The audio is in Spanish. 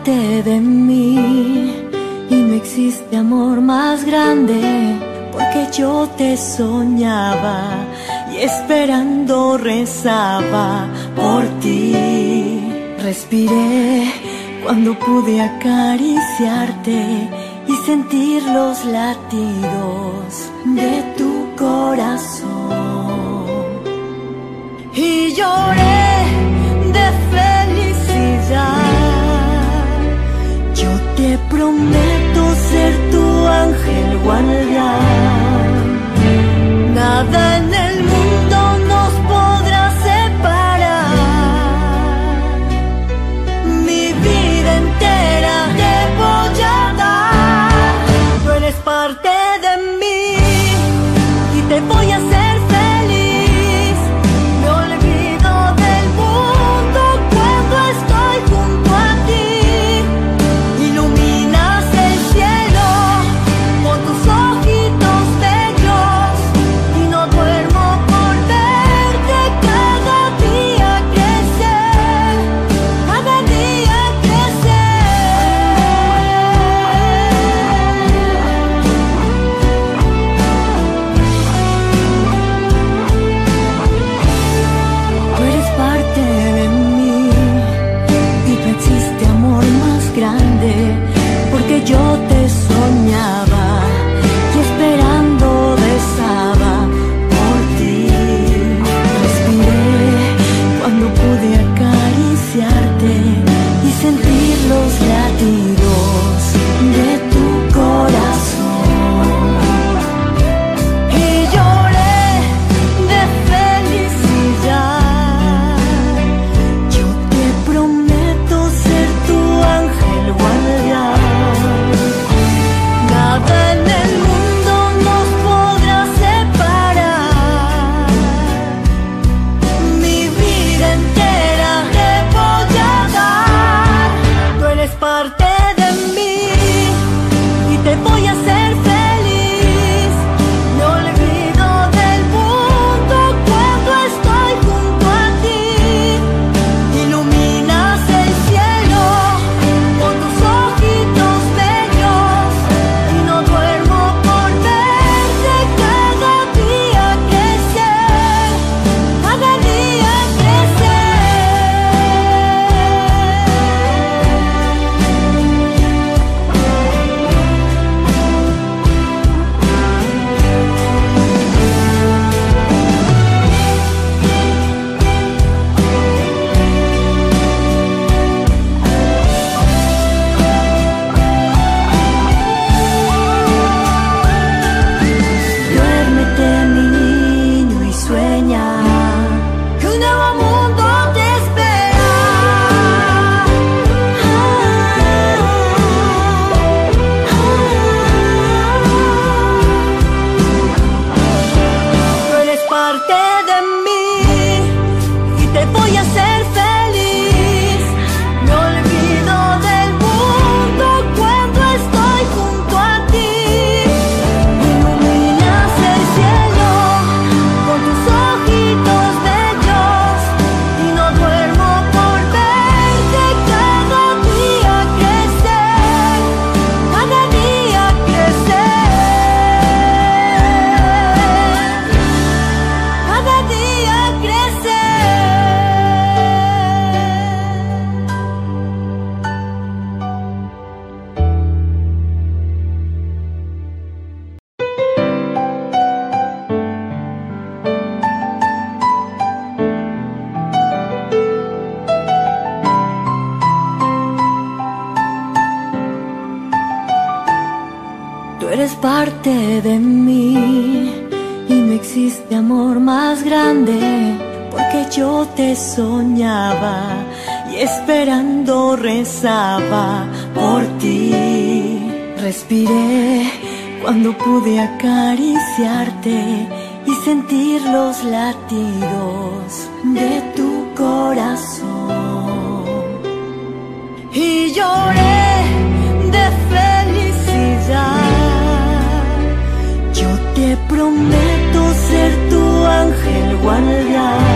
parte de mí y no existe amor más grande, porque yo te soñaba y esperando rezaba por ti. Respiré cuando pude acariciarte y sentir los latidos de tu corazón. Y lloré de felicidad. Yo te prometo ser tu ángel guardián. Nada en el mundo nos podrá separar. Mi vida entera te voy a dar. Tú eres parte de mí y te voy a hacer feliz. Me olvido del mundo cuando estoy junto a ti. Iluminas el cielo con tus ojitos bellos y no duermo por verte cada día crecer, cada día crecer. Tú eres parte de mí y no existe amor más grande, porque yo te soñaba y esperando rezaba por ti. Respiré cuando pude acariciarte y sentir los latidos de tu corazón. Y lloré de felicidad. Yo te prometo ser tu ángel guardián. Nada en el mundo nos podrá separar. Mi vida entera te voy a dar. Tú eres parte de mí y te voy a hacer feliz. Me olvido del mundo cuando estoy junto a ti. Iluminas el cielo con tus ojitos bellos y no duermo por verte cada día crecer, cada día Duérmete, mi niño, y sueña que un nuevo mundo te espera. Tú eres parte de mí y te voy a hacer feliz. Me olvido del mundo cuando estoy junto a ti. Iluminas el cielo con tus ojitos bellos y no duermo por verte cada día crecer, cada día crecer, cada día crecer. Tú eres parte de mí y no existe amor más grande, porque yo te soñaba y esperando rezaba por ti. Respiré cuando pude acariciarte y sentir los latidos de tu corazón. Y lloré de felicidad. Yo te prometo ser tu ángel guardián.